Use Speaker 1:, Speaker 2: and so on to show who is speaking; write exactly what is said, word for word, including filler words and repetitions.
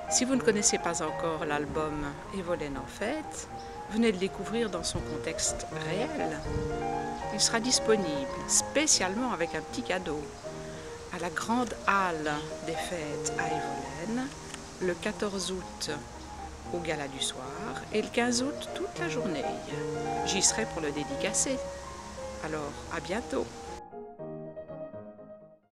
Speaker 1: Si vous ne connaissez pas encore l'album Evolène en fête, venez le découvrir dans son contexte réel. Il sera disponible spécialement avec un petit cadeau à la grande halle des fêtes à Evolène, le quatorze août au gala du soir et le quinze août toute la journée. J'y serai pour le dédicacer. Alors, à bientôt!